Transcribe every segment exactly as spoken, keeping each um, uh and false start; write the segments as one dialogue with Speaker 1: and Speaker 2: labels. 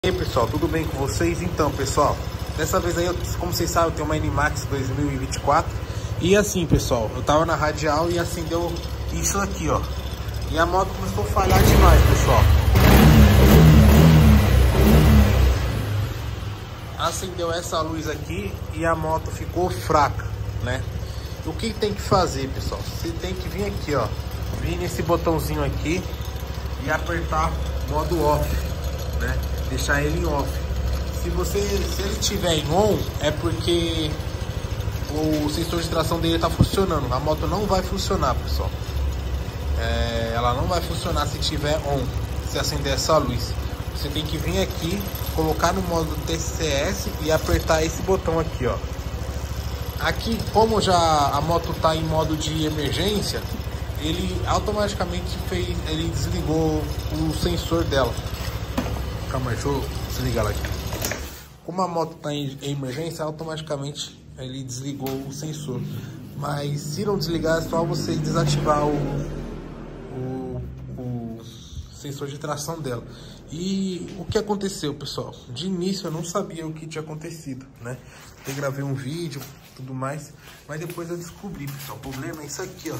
Speaker 1: E aí pessoal, tudo bem com vocês? Então pessoal, dessa vez aí, como vocês sabem, eu tenho uma N-Max dois mil e vinte e quatro. E assim pessoal, eu tava na radial e acendeu isso aqui, ó. E a moto começou a falhar demais, pessoal. Acendeu essa luz aqui e a moto ficou fraca, né? O que tem que fazer, pessoal? Você tem que vir aqui, ó. Vir nesse botãozinho aqui e apertar modo off, né? Deixar ele em off. Se você, se ele estiver em on, é porque o sensor de tração dele está funcionando. A moto não vai funcionar, pessoal. É, ela não vai funcionar se tiver on, se acender essa luz. Você tem que vir aqui, colocar no modo T C S e apertar esse botão aqui, ó. Aqui, como já a moto está em modo de emergência, ele automaticamente fez, ele desligou o sensor dela. Calma aí, deixa eu desligar ela aqui. Como a moto está em emergência, automaticamente ele desligou o sensor. Mas se não desligar, é só você desativar o, o, o sensor de tração dela. E o que aconteceu, pessoal? De início eu não sabia o que tinha acontecido, né? Eu gravei um vídeo, tudo mais, mas depois eu descobri, pessoal. O problema é isso aqui, ó.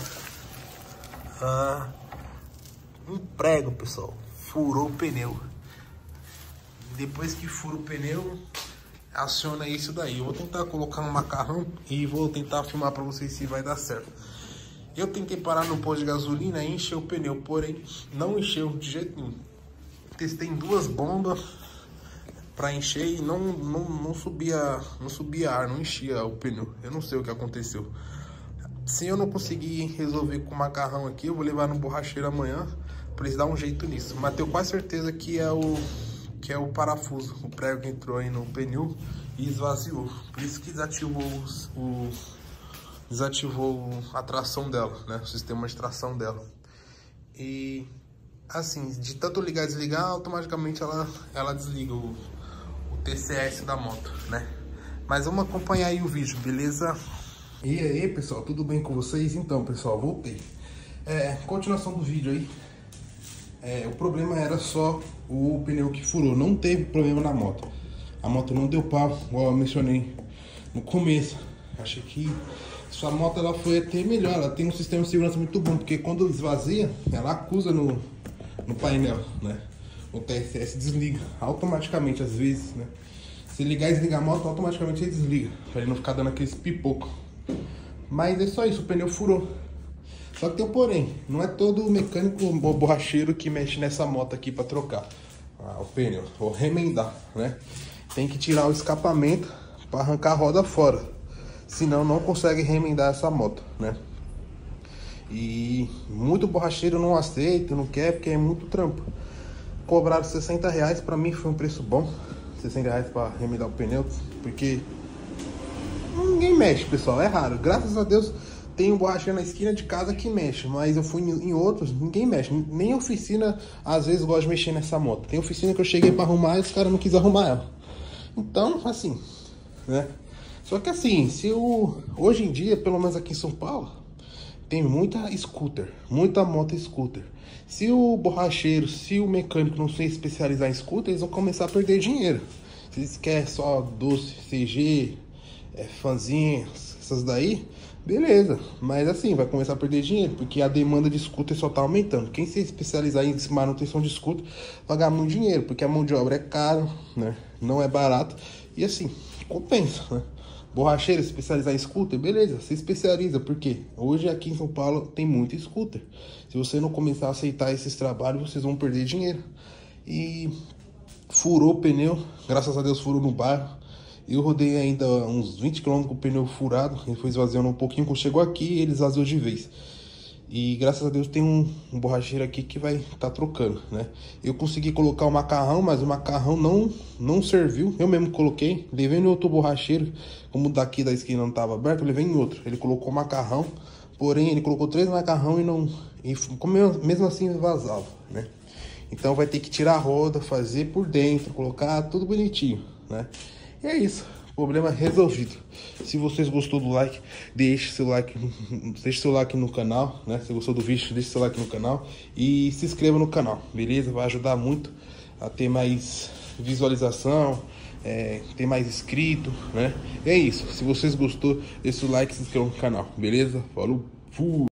Speaker 1: Ah, um prego, pessoal, furou o pneu. Depois que fura o pneu, aciona isso daí. Eu vou tentar colocar um macarrão e vou tentar filmar para vocês se vai dar certo. Eu tentei parar no posto de gasolina e encher o pneu, porém não encheu de jeito nenhum. Testei em duas bombas para encher e não, não, não subia, não subia ar, não enchia o pneu. Eu não sei o que aconteceu. Se eu não conseguir resolver com o macarrão aqui, eu vou levar no borracheiro amanhã para eles dar um jeito nisso. Mas tenho quase certeza que é o que é o parafuso, o prego que entrou aí no pneu e esvaziou. Por isso que desativou os, o desativou a tração dela, né? O sistema de tração dela. E assim, de tanto ligar e desligar, automaticamente ela ela desliga o, o T C S da moto, né? Mas vamos acompanhar aí o vídeo, beleza? E aí, pessoal, tudo bem com vocês? Então, pessoal, voltei. É, continuação do vídeo aí. É, o problema era só o pneu que furou, não teve problema na moto. A moto não deu pau, igual eu mencionei no começo. Achei que sua moto ela foi até melhor, ela tem um sistema de segurança muito bom, porque quando esvazia, ela acusa no, no painel, né? O T C S desliga automaticamente, às vezes, né? Se ligar e desligar a moto, automaticamente ele desliga, para ele não ficar dando aqueles pipocos. Mas é só isso, o pneu furou. Só que tem um porém, não é todo mecânico ou borracheiro que mexe nessa moto aqui para trocar ah, o pneu, ou remendar, né? Tem que tirar o escapamento para arrancar a roda fora, senão não consegue remendar essa moto, né? E muito borracheiro não aceita, não quer, porque é muito trampo. Cobraram sessenta reais, para mim foi um preço bom, sessenta reais para remendar o pneu, porque ninguém mexe, pessoal, é raro. Graças a Deus tem um borracheiro na esquina de casa que mexe, mas eu fui em outros, ninguém mexe. Nem oficina, às vezes, gosta de mexer nessa moto. Tem oficina que eu cheguei para arrumar e os caras não quis arrumar ela. Então, assim, né? Só que assim, se o... hoje em dia, pelo menos aqui em São Paulo, tem muita scooter, muita moto scooter. Se o borracheiro, se o mecânico não se especializar em scooter, eles vão começar a perder dinheiro. Se eles querem só doce, C G, é, fanzinhas, essas daí, beleza, mas assim, vai começar a perder dinheiro, porque a demanda de scooter só tá aumentando. Quem se especializar em manutenção de scooter vai ganhar muito dinheiro, porque a mão de obra é cara, né? Não é barato, e assim, compensa, né? Borracheiro, se especializar em scooter, beleza, se especializa, porque hoje aqui em São Paulo tem muito scooter. Se você não começar a aceitar esses trabalhos, vocês vão perder dinheiro. E furou o pneu, graças a Deus furou no bairro. Eu rodei ainda uns vinte quilômetros com o pneu furado, ele foi esvaziando um pouquinho. Quando chegou aqui, ele esvaziou de vez. E graças a Deus tem um, um borracheiro aqui que vai estar tá trocando, né? Eu consegui colocar o macarrão, mas o macarrão não, não serviu. Eu mesmo coloquei, levei no outro borracheiro. Como daqui da esquina não estava aberto, eu levei em outro. Ele colocou o macarrão, porém ele colocou três macarrão e não... E mesmo assim vazava, né? Então vai ter que tirar a roda, fazer por dentro, colocar tudo bonitinho, né? E é isso, problema resolvido. Se vocês gostou do like, deixe seu like, deixe seu like no canal, né? Se gostou do vídeo, deixe seu like no canal e se inscreva no canal, beleza? Vai ajudar muito a ter mais visualização, é, ter mais inscrito, né? E é isso. Se vocês gostou, deixa o like e se inscreva no canal, beleza? Falou, fui!